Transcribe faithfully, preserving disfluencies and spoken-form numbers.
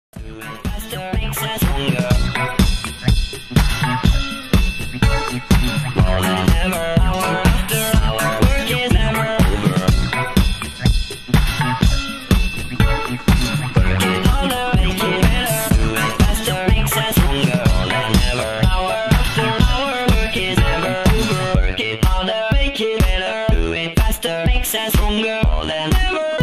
Faster makes us stronger. More than ever, hour after hour, work is never over. Work it harder, make it better. Do it faster makes us stronger. More than ever, hour after hour, work is never over. Work it harder, make it better. Do it faster makes us stronger. More than ever.